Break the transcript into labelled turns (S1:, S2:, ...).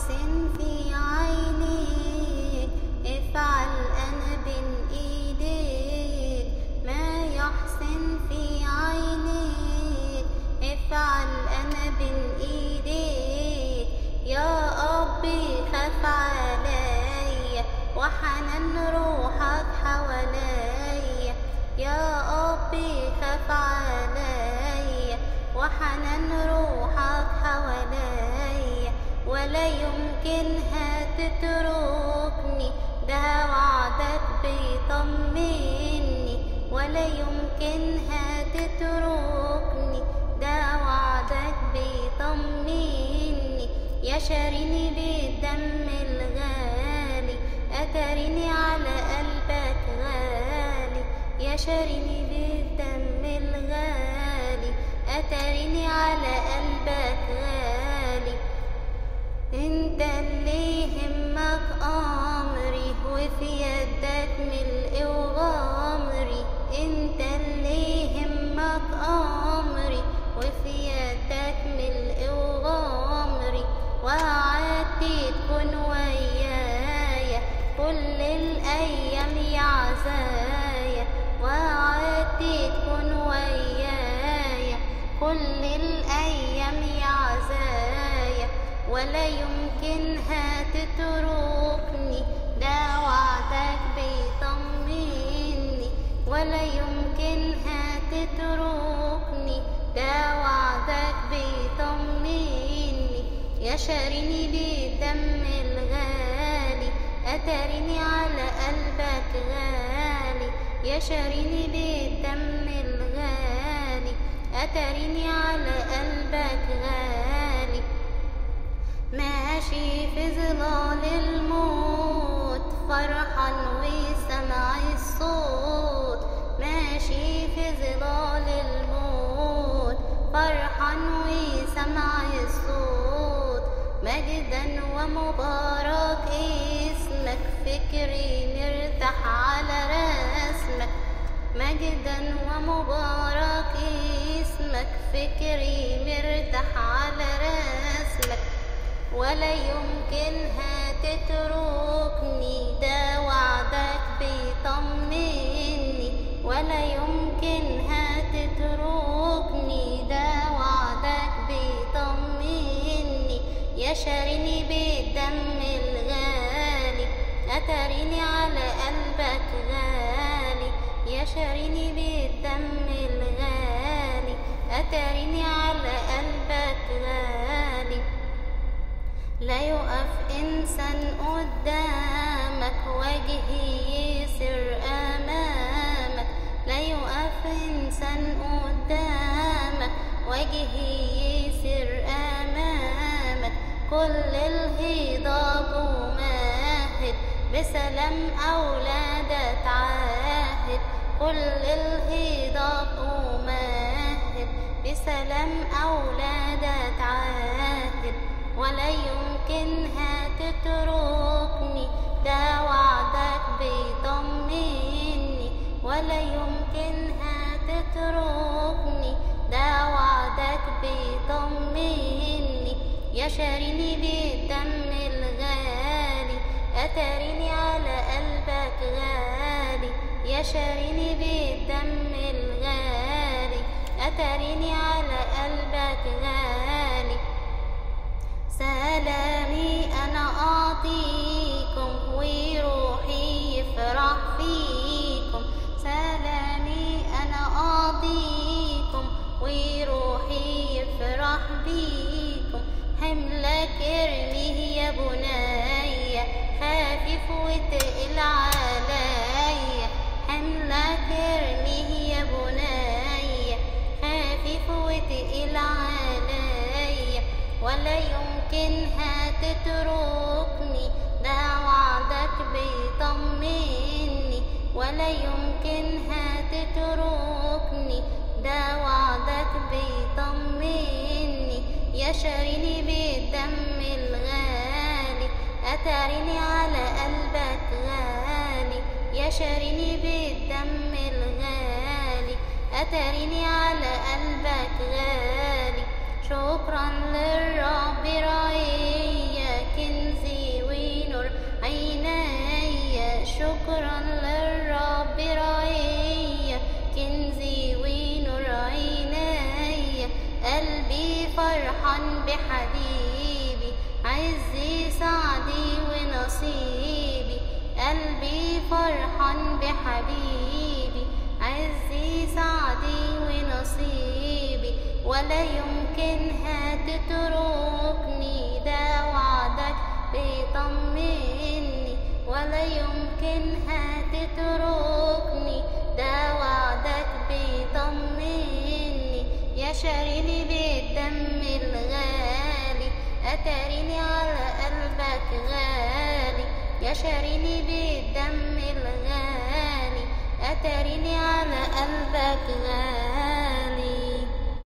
S1: يحسن في عينيك افعل أنا بين إيديك، ما يحسن في عينيك افعل أنا بين إيديك. يا ربي خاف عليا وحنان روحك حواليا، يا ربي خاف عليا وحنان روحك حواليا. ولا يمكن هتتركني، ده وعدك بيطمني. ولا يمكن هتتركني، ده وعدك بيطمني. يا شاريني بالدم الغالي أتريني على قلبك غالي، يا شاريني بالدم الغالي أتريني على قلبك غالي. انت اللي يهمك أمري وفي يدك ملء وغمري، انت اللي يهمك أمري وفي يدك ملء وغمري. وعدت تكون ويايا كل الأيام يا عزايا، وعدت تكون ويايا كل الأيام يا عزايا. ولا يمكن هتتركني، ده وعدك بيطمني. ولا يمكن هتتركني، ده وعدك بيطمني. يا شاريني بالدم الغالي أتريني على قلبك غالي، يا شاريني بالدم الغالي أتريني على قلبك غالي. ماشي في ظلال الموت فرحان وسمع الصوت، ماشي في ظلال الموت فرحان وسمع الصوت. مجدا ومبارك اسمك فكري مرتاح على رسمك، مجدا ومبارك اسمك فكري مرتاح على رسمك. ولا يمكن هتتركني، ده وعدك بيطمني. ولا يمكن هتتركني، ده وعدك بيطمني. يا شاريني بالدم الغالي أتريني على قلبك غالي، يا شاريني بالدم الغالي أتريني على قلبك غالي. لا يقف إنسان قدامك وجهي يسر أمامك، لا يقف إنسان قدامك وجهي يسر أمامك. كل الهضاب وماهد بسلام أولادك عاهد، كل الهضاب وماهد بسلام أولادك عاهد. ولا يمكن هتتركني، ده وعدك بيطمني. ولا يمكن هتتركني، ده وعدك بيطمني. يا شاريني بالدم الغالي أتريني على قلبك غالي، يا شاريني بالدم الغالي أتريني على قلبك غالي. سلامي أنا أعطيكم وروحي يفرح فيكم، سلامي أنا أعطيكم وروحي يفرح بيكم. حملك ارميه يا بني خفيف وتقل عليا، حملك ارميه يا بني خفيف وتقل عليا. ولا يمكن هتتركني، ده وعدك بيطمني. ولا يمكن هتتركني، ده وعدك بيطمني. يا شاريني بالدم الغالي أتريني على قلبك غالي، يا شاريني بالدم الغالي أتريني على قلبك غالي. شكرا للرب رعيك فرحا بحبيبي، عزي سعدي ونصيبي. قلبي فرحا بحبيبي، عزي سعدي ونصيبي. ولا يمكن هتتركني، ده وعدك بيطمني. ولا يمكن هتتركني، ده وعدك بيطمني. يا شاريني بالدم الغالي، أتريني على قلبك غالي. يا شاريني بالدم الغالي، أتريني على قلبك غالي.